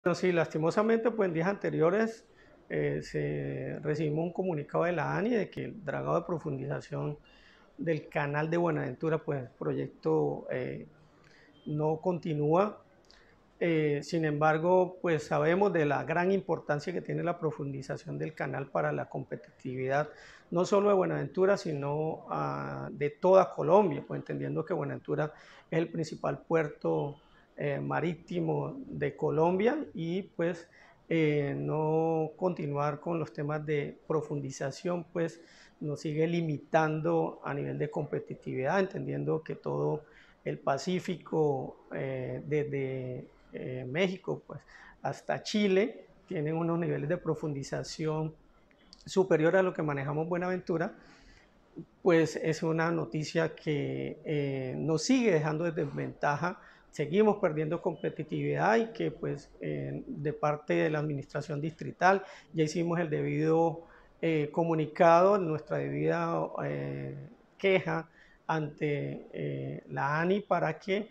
Bueno, sí, lastimosamente, pues en días anteriores recibimos un comunicado de la ANI de que el dragado de profundización del canal de Buenaventura, pues el proyecto no continúa. Sin embargo, pues sabemos de la gran importancia que tiene la profundización del canal para la competitividad, no solo de Buenaventura, sino de toda Colombia, pues entendiendo que Buenaventura es el principal puerto marítimo de Colombia y pues no continuar con los temas de profundización, pues nos sigue limitando a nivel de competitividad, entendiendo que todo el Pacífico, desde México pues, hasta Chile, tienen unos niveles de profundización superior a lo que manejamos Buenaventura, pues es una noticia que nos sigue dejando de desventaja, seguimos perdiendo competitividad y que pues de parte de la administración distrital ya hicimos el debido comunicado, nuestra debida queja ante la ANI para que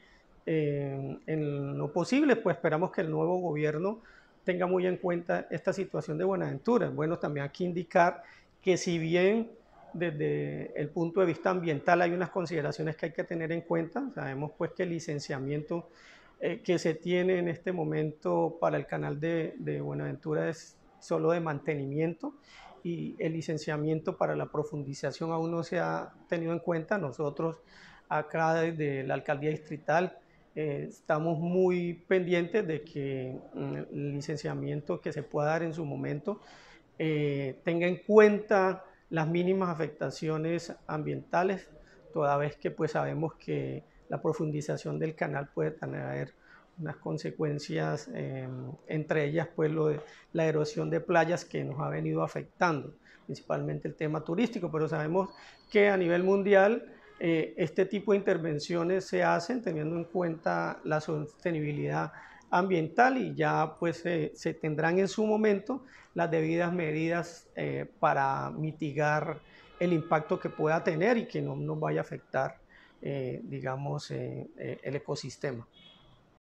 en lo posible pues esperamos que el nuevo gobierno tenga muy en cuenta esta situación de Buenaventura. Bueno, también hay que indicar que si bien desde el punto de vista ambiental hay unas consideraciones que hay que tener en cuenta. Sabemos pues que el licenciamiento que se tiene en este momento para el canal de Buenaventura es solo de mantenimiento y el licenciamiento para la profundización aún no se ha tenido en cuenta. Nosotros acá desde la alcaldía distrital estamos muy pendientes de que el licenciamiento que se pueda dar en su momento tenga en cuenta las mínimas afectaciones ambientales, toda vez que pues sabemos que la profundización del canal puede tener unas consecuencias, entre ellas pues lo de la erosión de playas que nos ha venido afectando, principalmente el tema turístico, pero sabemos que a nivel mundial este tipo de intervenciones se hacen teniendo en cuenta la sostenibilidad ambiental y ya pues se tendrán en su momento las debidas medidas para mitigar el impacto que pueda tener y que no nos vaya a afectar, digamos, el ecosistema.